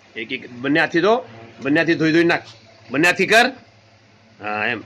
એક એક બંને હાથથી ધો, બંને હાથથી ધોઈ ધોઈ નાખ, બંને હાથથી કર. હા એમ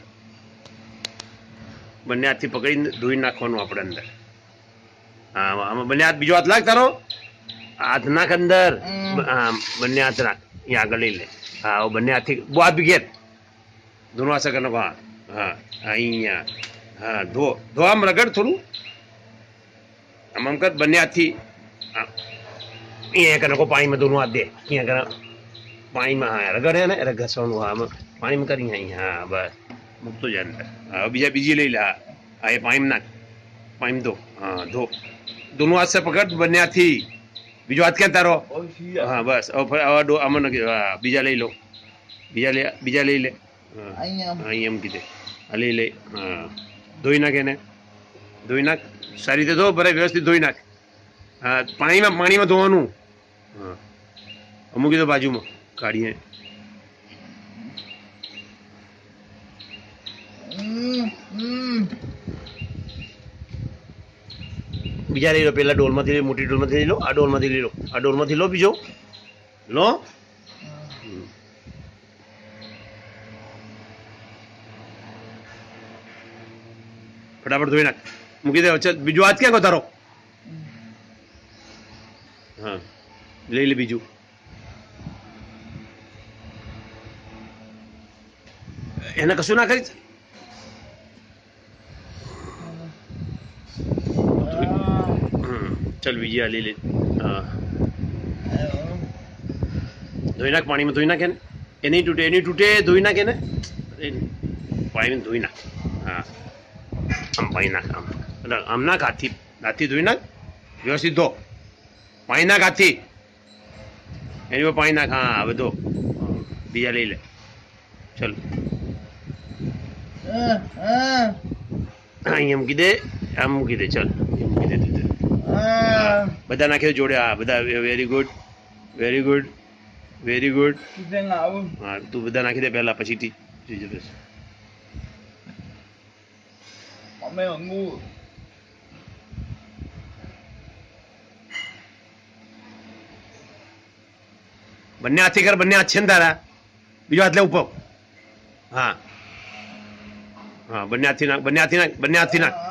બંને હાથથી પકડીને ધોઈ નાખવાનું આપણે અંદર. હા આમાં બંને હાથ, બીજો હાથ લાગ તારો, હાથ નાખ અંદર. હા બંને હાથ નાખ, અહીંયા આગળ લઈ લે. હા બંને હાથથી બહુ હાથ બી ઘેર ધોનો આશા કરનો. હા હા અહીંયા હા ધો ધો, આમ રગડ થોડું, આમ આમ કર બંને હાથથી. અહીંયા કને કો પાણીમાં ધોનું હાથ દે, અહીંયા કને પાણીમાં. હા રગડ હે ને ઘસવાનું. હા પાણીમાં કરી અહીંયા. હા બસ મૂકતો જાય અંદર. હા બીજી લઈ લે. હા હા એ પાણીમાં નાખ, પાણીમાં ધો. હા ધો, ધોનું હાથ સે પકડ બંને હાથથી. બીજો હાથ ક્યાં તારો? હા બસ આમાં નથી. હા બીજા લઈ લો, બીજા લઈ લે. હા અહીંયા એમ કીધે. હા લઈ લે. હા ધોઈ નાખ એને, ધોઈ નાખ સારી રીતે ધો, બરાબર વ્યવસ્થિત ધોઈ નાખ. હા પાણીમાં ધોવાનું. હા મૂકી દો બાજુમાં, કાઢીએ. બીજા લઈ લો, પેલા ડોલમાંથી મોટી ડોલમાંથી લઈ લો, આ ડોલમાંથી લઈ લો, આ ડોલમાંથી લો, બીજો લો. ફટાફટ ધોઈ નાખ, મૂકી દે. બીજો હાથ ક્યાં ગયો તારો? હા લઈ લે બીજું. એને કશું ના કરી. ચલ બીજી આ લઈ લે. હા ધોઈ નાખ, પાણીમાં ધોઈ નાખ એને. એની તૂટે ધોઈ નાખ એને, પાણીમાં ધોઈ નાખ. હા આમ પાણી નાખ, આમ નાખ, હાથથી ધોઈ નાખ વ્યવસ્થિત ધો. પાણી નાખ હાથથી, એની પર પાણી નાખ. હા હવે ધો. બીજા લઈ લે. ચલ અહીંયા મૂકી દે, આમ મૂકી દે. ચલ મૂકી દે. બધા નાખી દે જોડે. હા બધા. Very good, very good, very good. હા તું બધા નાખી દે પહેલા, પછી બંને હાથથી કર. બંને હાથ છે ને તારા? બીજો હાથ લે ઉપર. હા હા બંને હાથથી નાખ, બંને હાથથી નાખ, બંને હાથથી નાખ.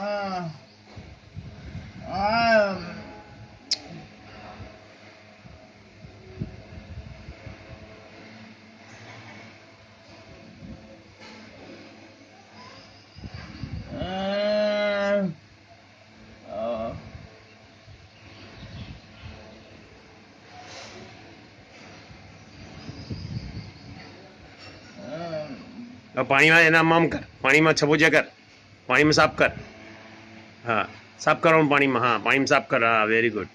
પાણીમાં એના આમ કર, પાણીમાં છબોજિયા કર, પાણીમાં સાફ કર. હા સાફ કરવાનું પાણીમાં. હા પાણીમાં સાફ કર. હા વેરી ગુડ.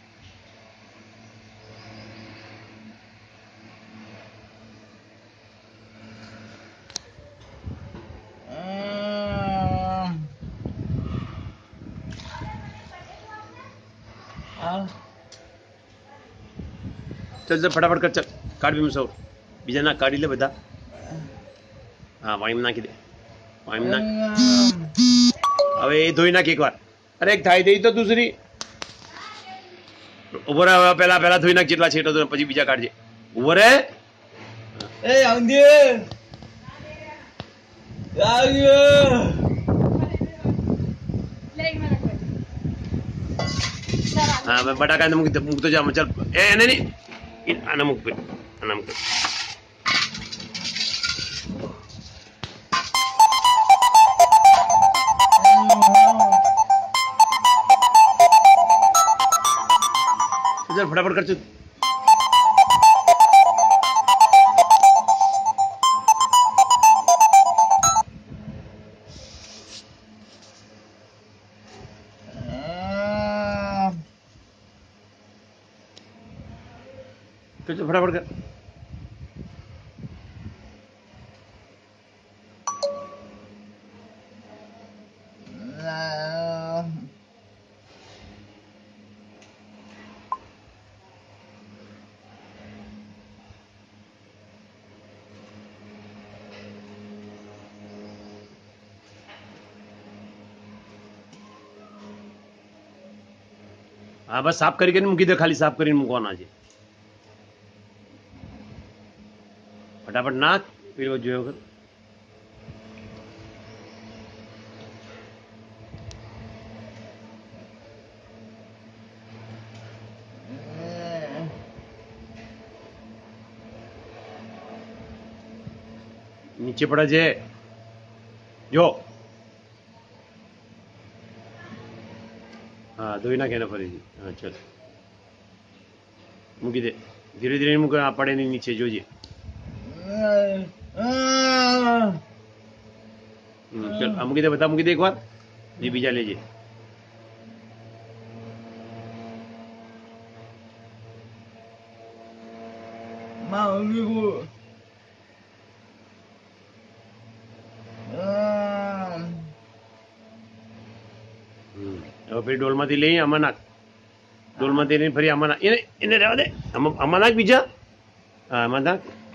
ચલ ચલ ફટાફટ કર. ચલ કાઢ બી સૌ બીજા ના કાઢી લે બધા. હા પાણીમાં નાખી દે, પાણીમાં નાખ. હવે એ ધોઈ નાખ એકવાર. અરે એક થાય દઈ તો દૂસરી ઉભો રહે. હવે પેલા ધોઈ નાખ જેટલા છેટો, પછી બીજા કાઢજે. ઉભો રહે. હા બટાકા મૂકતો જા. ચાલ એને નહીં, આના મૂક, આના મૂક. ફટાફટ કરજો. ફટાફટ કર. હા બસ સાફ કરીને મૂકી દે, ખાલી સાફ કરીને મૂકવાના છે. ફટાફટ નાખ પેલી બાજુ જોયો વગર. નીચે પડે છે જો. હા ધોઈ નાખે ને ફરીથી. હા ચાલ મૂકી દે, ધીરે ધીરે મૂકે, આ પડે નહીં નીચે, જોજે. ચાલ આ મૂકી દે, બધા મૂકી દે એકવાર, જે બીજા લેજે. હવે ફરી ડોલમાંથી લઈ આમાં નાખ, ડોલમાંથી લઈને ફરી આમાં નાખ, એને રહેવા દે, આમાં નાખ બીજા. હા આમાં નાખ.